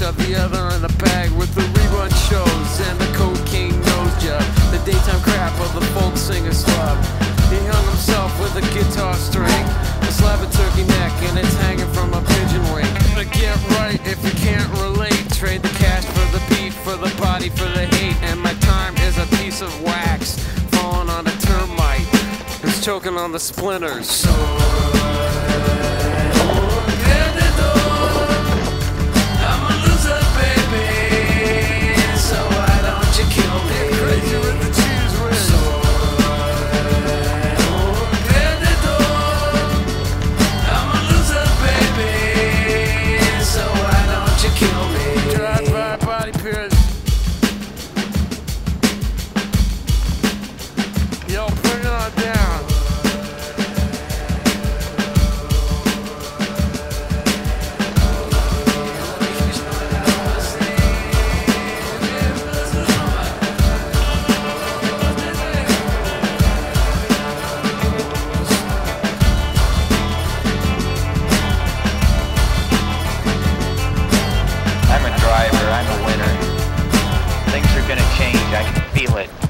job, the other in the bag with the rerun shows and the cocaine nose job. The daytime crap of the folk singer's club. He hung himself with a guitar string, a slab of turkey neck, and it's hanging from a pigeon wing. But get right if you can't relate. Trade the cash for the beat, for the body, for the hate. And my time is a piece of wax falling on a termite who's choking on the splinters. So yo, bring it on down. I'm a driver, I'm a winner. Things are gonna change, I can feel it.